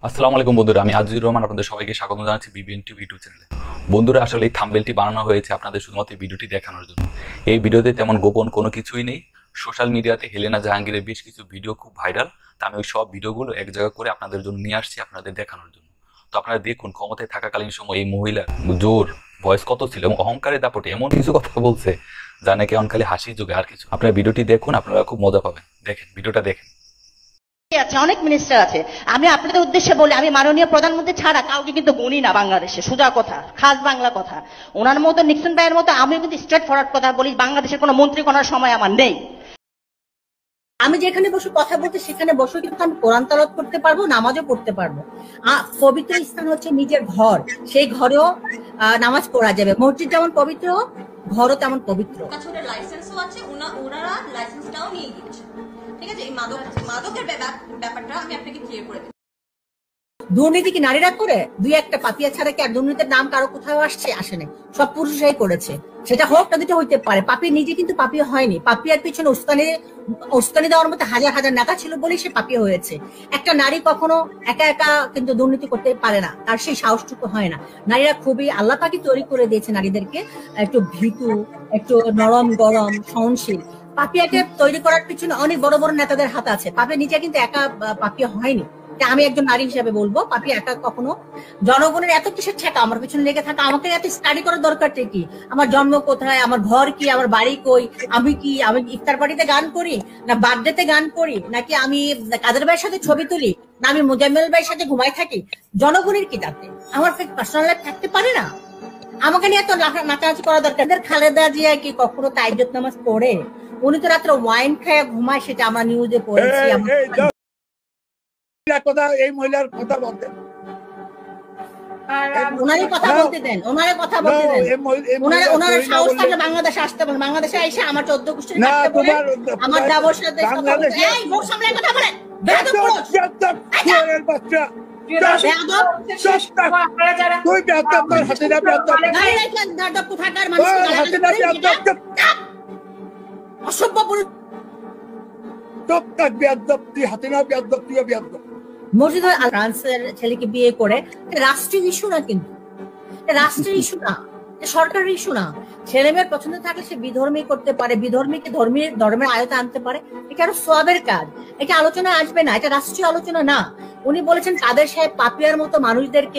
আসসালামু আলাইকুম বন্ধুরা, আমি আজিজুর রহমান আপনাদের সবাইকে স্বাগত জানাচ্ছি BBNTUBE ইউটিউব চ্যানেলে। বন্ধুরা, আসলে এই থাম্বনেলটি বানানো হয়েছে আপনাদের শুধুমাত্র ভিডিওটি দেখানোর জন্য। এই ভিডিওতে তেমন গোপন কোনো কিছুই নেই। সোশ্যাল মিডিয়াতে হেলেনা জাহাঙ্গীরের বেশ কিছু ভিডিও খুব ভাইরাল। তা আমি ওই সব ভিডিওগুলো এক জায়গা করে আপনাদের জন্য নিয়ে আসছি, আপনাদের দেখানোর জন্য। তো আপনারা দেখুন, ক্ষমতায় থাকাকালীন সময় এই মহিলার জোর ভয়েস কত ছিল এবং অহংকারের দাপটে এমন কিছু কথা বলছে যা নাকি এখন খালি হাসি যোগে আর কিছু। আপনারা ভিডিওটি দেখুন, আপনারা খুব মজা পাবেন। দেখেন, ভিডিওটা দেখেন। আছে অনেক মিনিস্টার আছে, আমি আপনাদের উদ্দেশ্যে বলি, আমি মাননীয় প্রধানমন্ত্রী ছাড়া কাউকে কিন্তু গুনি না বাংলাদেশে। সোজা কথা, খাস বাংলা কথা। ওনার মতো নিক্সন ভাইয়ের মতো আমিও কিন্তু স্ট্রেট ফরওয়ার্ড কথা বলি। বাংলাদেশের কোনো মন্ত্রী করার সময় আমার নেই। আমি যেখানে বসে কথা বলতে সেখানে বসে কিন্তু আমি কোরআন তেলাওয়াত করতে পারবো, নামাজও পড়তে পারবো। পবিত্র স্থান হচ্ছে নিজের ঘর, সেই ঘরেও নামাজ পড়া যাবে। মসজিদ যেমন পবিত্র, ঘরও তেমন পবিত্র। লাইসেন্সও আছে, ওনারা লাইসেন্সটাও নিয়ে গিয়েছে। ঠিক আছে, এই মাদকের ব্যাপারটা আমি আপনাকে ক্লিয়ার করে দিই। দুর্নীতি কি নারীরা করে? দুই একটা পাপিয়া ছাড়া কি আর দুর্নীতির নাম কারো কোথাও আসে নাই? সব পুরুষরাই করেছে। সেটা হোক না, দুটো হইতে পারে। পাপি নিজে কিন্তু পাপিয়া হয়নি। পাপিয়ার পিছনে উস্কানি দেওয়ার মতো হাজার হাজার নেতা ছিল বলেই সে পাপিয়া হয়েছে। একটা নারী কখনো একা একা কিন্তু দুর্নীতি করতে পারে না, তার সেই সাহসটুকু হয় না। নারীরা খুবই আল্লাহ পাকই তৈরি করে দিয়েছে নারীদেরকে, একটু ভীতু, একটু নরম গরম, সহনশীল। পাপিয়াকে তৈরি করার পিছনে অনেক বড় বড় নেতাদের হাত আছে। পাপিয়া নিজে কিন্তু একা পাপিয়া হয়নি। আমি একজন নারী হিসেবে বলবো, পাপি একা কখনো। জনগণের এত কিসের ছেঁকা আমার পিছনে লেগে থাকা? আমাকে এত স্টাডি করার দরকারটা কি? আমার জন্ম কোথায়, আমার ঘর কি, আমার বাড়ি কই, আমি ইফতার পার্টিতে গান করি, না বার্থডেতে গান করি, নাকি আমি কাদের ভাইয়ের সাথে ছবি তুলি, না আমি মোজাম্মেল ভাইয়ের সাথে ঘুমাই থাকি? জনগণের কি তাতে? আমার পার্সোনাল লাইফ থাকতে পারে না? আমাকে নিয়ে এত নাচানাচি করা দরকার? খালেদা জিয়া কি কখনো তাইজ্জত নামাজ পড়ে? উনি তো রাত্রে ওয়াইন খায় ঘুমায়, সেটা আমরা নিউজে পড়েছি। এই মহিলার কথা বলতেন, ওনারে কথা বলতে দেন, ওনারে কথা বলতে দেন। ওনারা সাহস থাকলে বাংলাদেশে আসতে পারেন। বাংলাদেশে এসে আমার 14 গোষ্ঠীর কাটতে বলে, আমার দাবর সাথে এই মুখ সামলে কথা বলেন। বেয়াদব পুরুষ, বেয়াদব বাচ্চা, বেয়াদব তুই বেয়াদব, তোর হাসিনা বেয়াদব, বেয়াদব কোথাকার মানুষকে হাসিনা বেয়াদব, অসভ্য পুরুষ। চুপ থাক বেয়াদব, তুই হাসিনা বেয়াদব, তুই বেয়াদব। মসজিদ ফ্রান্সের ছেলেকে বিয়ে করে, রাষ্ট্রীয় ইস্যু না, কিন্তু রাষ্ট্রীয় ইস্যু না, সরকারের ইস্যু না। ছেলে মেয়ের পছন্দ থাকলে সে বিধর্মী করতে পারে, বিধর্মীকে ধর্মের আয়তে আনতে পারে। এটা আরো সওয়াবের কাজ। এটা আলোচনা আসবে না, এটা রাষ্ট্রীয় আলোচনা না। উনি বলেছেন কাদের সাহেব পাপিয়ার মতো মানুষদেরকে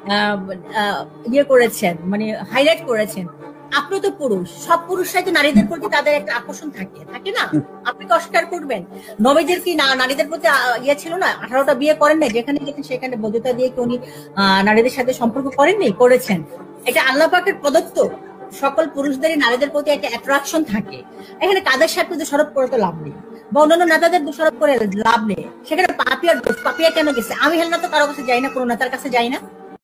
ইয়ে করেছেন, মানে হাইলাইট করেছেন। আপনি তো পুরুষ, সব পুরুষরাই তো নারীদের প্রতি তাদের একটা আকর্ষণ থাকে না? আপনি কি অস্বীকার করবেন? নবীদের কি নারীদের প্রতি ইয়ে ছিল না? 18টা বিয়ে করেন নাই? যেখানে সেখানে বৈধতা দিয়ে কি উনি নারীদের সাথে সম্পর্ক করেননি? করেছেন। এটা আল্লাহ পাকের প্রদত্ত। সকল পুরুষদেরই নারীদের প্রতি একটা অ্যাট্রাকশন থাকে। এখানে কাদের সাথে দোষারোপ করে তো লাভ নেই, বা অন্যান্য নেতাদের দোষারোপ করে লাভ নেই। সেখানে পাপিয়া কেন গেছে? আমি হেলেনা তো কারো কাছে যাই না, কোনো নেতার কাছে যাই না,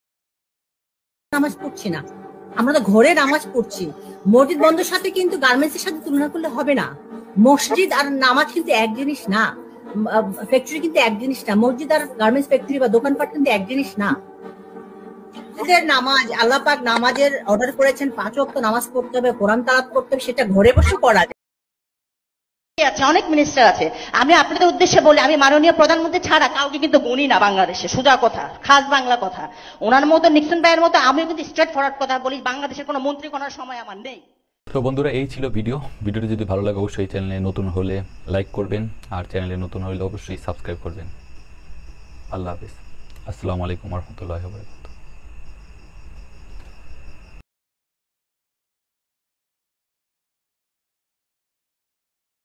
নামাজ পড়ছি না। আমরা তো ঘরে নামাজ পড়ছি। মসজিদ বন্ধের সাথে কিন্তু গার্মেন্টসের সাথে তুলনা করলে হবে না। মসজিদ আর নামাজ কিন্তু এক জিনিস না, ফ্যাক্টরি কিন্তু এক জিনিস না। মসজিদ আর গার্মেন্টস ফ্যাক্টরি বা দোকানপাট কিন্তু এক জিনিস না। নামাজ, আল্লাহ পাক নামাজের অর্ডার করেছেন 5 ওয়াক্ত নামাজ পড়তে হবে, কোরআন তেলাওয়াত করতে হবে, সেটা ঘরে বসে করা যায়। আছে অনেক মিনিস্টার আছে, আমি আপনাদের উদ্দেশ্যে বলি, আমি মাননীয় প্রধানমন্ত্রী ছাড়া কাউকে কিন্তু গুনি না বাংলাদেশে। সোজা কথা, খাস বাংলা কথা। ওনার মতো নিক্সন ভাইয়ের মতো আমিও কিন্তু স্ট্রেট ফরওয়ার্ড কথা বলি। বাংলাদেশের কোনো মন্ত্রী করার সময় আমার নেই। তো বন্ধুরা, এই ছিল ভিডিওটি যদি ভালো লাগে অবশ্যই চ্যানেলে নতুন হলে লাইক করবেন, আর চ্যানেলে নতুন হলে অবশ্যই সাবস্ক্রাইব করবেন। আল্লাহ হাফেজ। আসসালামু আলাইকুম ওয়া রাহমাতুল্লাহি ওয়া বারাকাতুহু।